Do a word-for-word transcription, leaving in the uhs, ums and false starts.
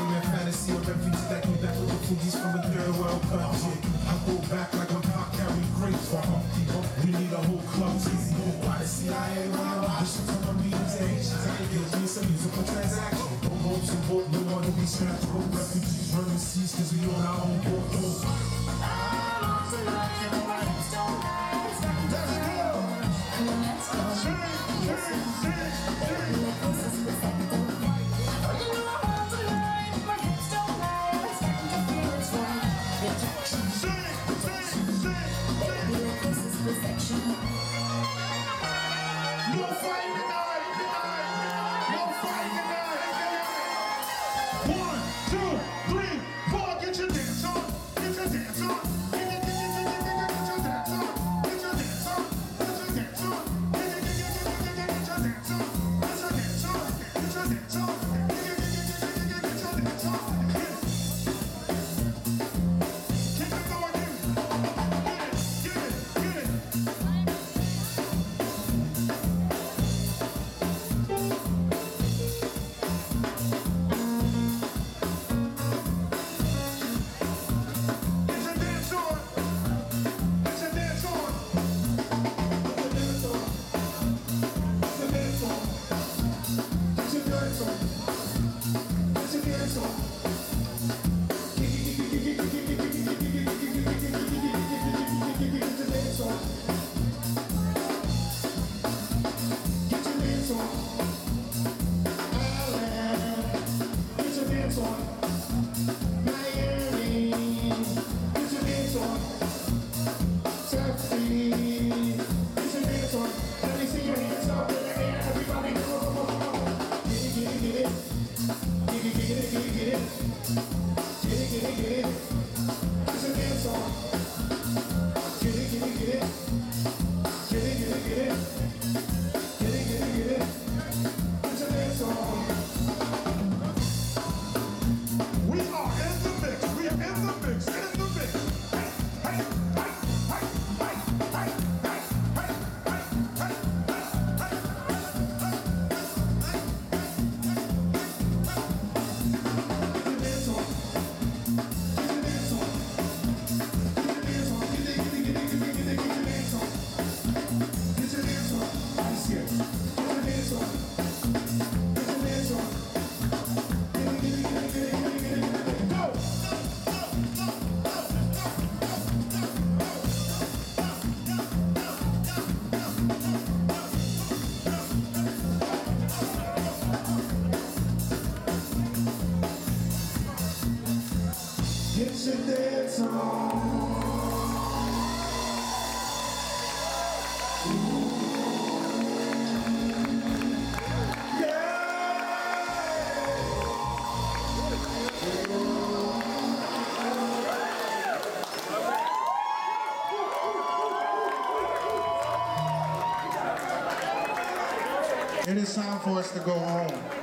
nightmare fantasy of refugees that came back with refugees from a third world country. I go back like when Pop carried grapes for Humpty Hump. We need a whole club, easy home. Why the C I A wanna watch? Listen to my meetings and Haitians. I can give me some musical transaction. Don't go to vote, no one to be strapped. Home refugees run the seas cause we on our own boat. I'm on tonight and my hips don't lie. Let's go! Let's go! Yes, yes, perfection. No fighting tonight, tonight, no fighting tonight. One, two, three, four, get your dance on, get your dance on, get your, get your, get your, get your dance on, get your dance on, get your dance on, get your, get your, get your, get your dance on, get your dance on, get your dance on, get your, get your, get your, get your dance on. Keep it going, get it, get it, get it. Get your dance on. It is time for us to go home.